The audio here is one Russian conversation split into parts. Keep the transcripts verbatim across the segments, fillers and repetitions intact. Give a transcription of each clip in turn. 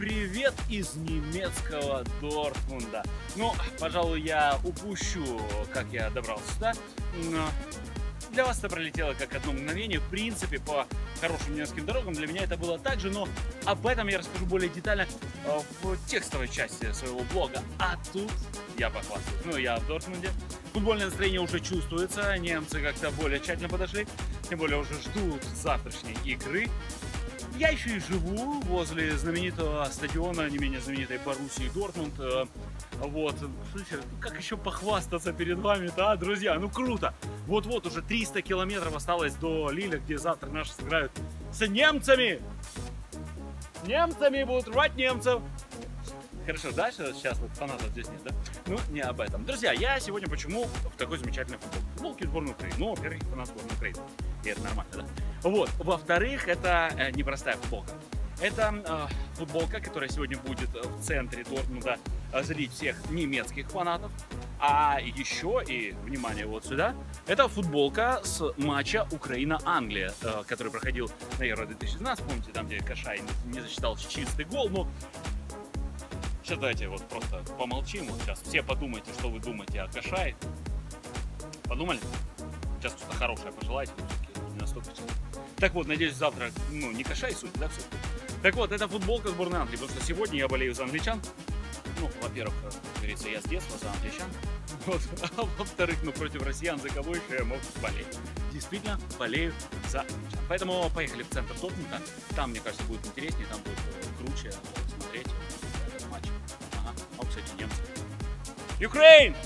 привет из немецкого Дортмунда. Ну, пожалуй, я упущу, как я добрался сюда, но для вас это пролетело как одно мгновение. В принципе, по хорошим немецким дорогам для меня это было так же, но об этом я расскажу более детально в текстовой части своего блога. А тут я похвастаюсь. Ну, я в Дортмунде. Футбольное настроение уже чувствуется, немцы как-то более тщательно подошли, тем более уже ждут завтрашней игры. Я еще и живу возле знаменитого стадиона, не менее знаменитой Боруссии Дортмунд. Вот, слушайте, как еще похвастаться перед вами-то, а, друзья? Ну круто! Вот-вот уже триста километров осталось до Лиля, где завтра наши сыграют с немцами! Немцами будут рвать немцев! Хорошо, дальше сейчас вот фанатов здесь нет, да? Ну, не об этом. Друзья, я сегодня почему в такой замечательной футболке? Футболки сборной Украины. Ну, во-первых, фанат сборной Украины. И это нормально, да? Вот. Во-вторых, это э, непростая футболка. Это э, футболка, которая сегодня будет в центре Дортмунда э, злить всех немецких фанатов. А еще, и, внимание, вот сюда, это футболка с матча Украина-Англия, э, который проходил на Евро две тысячи двенадцать. Помните, там, где Кашай не засчитал чистый гол, но... Сейчас давайте вот просто помолчим. Вот сейчас все подумайте, что вы думаете о Кашае. Подумали? Сейчас что-то хорошее пожелайте. Не настолько. Так вот, надеюсь, завтра, ну, не Кашай суть, да, все. Так вот, это футболка сборной Англии, потому что сегодня я болею за англичан. Ну, во-первых, как говорится, я с детства за англичан. Вот. А во-вторых, ну, против россиян, за кого еще я мог болеть? Действительно, болею за англичан. Поэтому поехали в центр Дортмунда. Там, мне кажется, будет интереснее, там будет круче смотреть. Ага. О, кстати, немцы. Украина!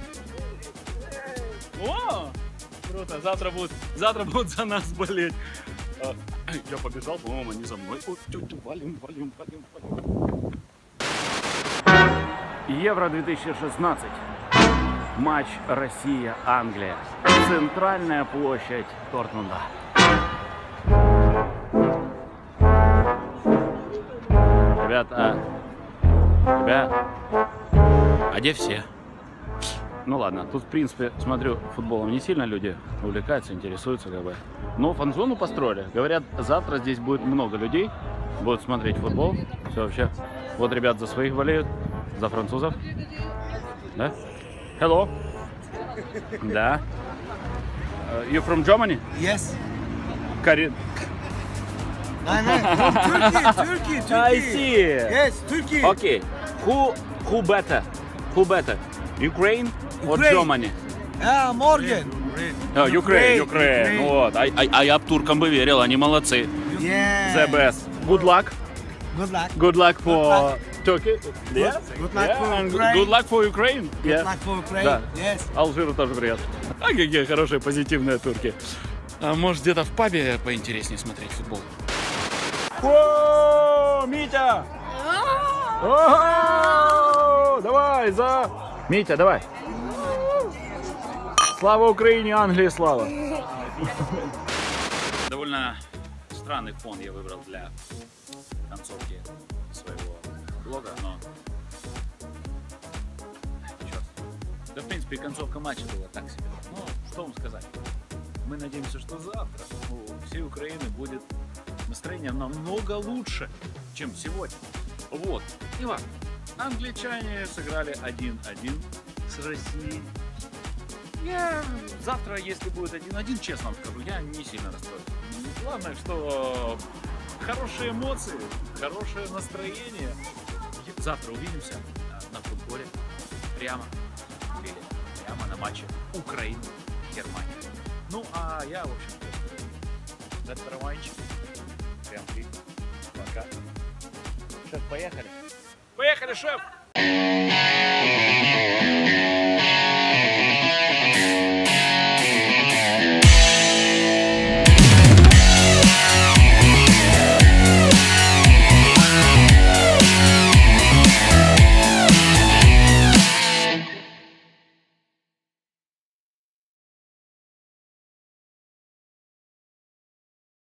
О! Круто. Завтра будут, завтра будут за нас болеть. Я побежал, по-моему, они за мной. О, валим, валим, валим, валим. Евро две тысячи шестнадцать. Матч Россия-Англия. Центральная площадь Дортмунда. Ребята, Ребят, а где все? Ну ладно, тут в принципе, смотрю, футболом не сильно люди увлекаются, интересуются как бы. Но фан-зону построили. Говорят, завтра здесь будет много людей, будут смотреть футбол. Все вообще. Вот ребят за своих болеют, за французов. Да? Hello. Да. Uh, you from Germany? Yes. Карин. No, no, from Turkey, Turkey, Turkey. I see. Yes, Turkey. Okay. Who who better? Who better? Ukraine or Ukraine. Germany? Ah, Morgan. Oh, Ukraine, Ukraine, Ukraine. Ukraine. Вот. А, а, а я б туркам бы верил, они молодцы. Yeah. The best. Good luck. Good luck. Good luck for luck. Turkey. Yes. Good luck Yeah, for and Ukraine. Good luck for Ukraine. Good Yeah. luck for Ukraine. Да. Yes. Алжиру тоже привет. А какие хорошие, позитивные турки. А может где-то в пабе поинтереснее смотреть футбол? О, Митя! О, давай, за... Митя, давай. Слава Украине, Англии, слава. Довольно странный фон я выбрал для концовки своего блога, но... Черт. Да, в принципе, концовка матча была так себе. Ну, что вам сказать? Мы надеемся, что завтра у всей Украины будет настроение намного лучше, чем сегодня. Вот. И ладно. Англичане сыграли один-один с Россией. Я завтра, если будет один-один, честно вам скажу, я не сильно расстроен. Главное, что хорошие эмоции, хорошее настроение. Завтра увидимся на футболе прямо, или прямо на матче Украина-Германия. Ну, а я, в общем-то, до трамвайчик. Прям три. Пока. Шеф, поехали. Поехали, шеф!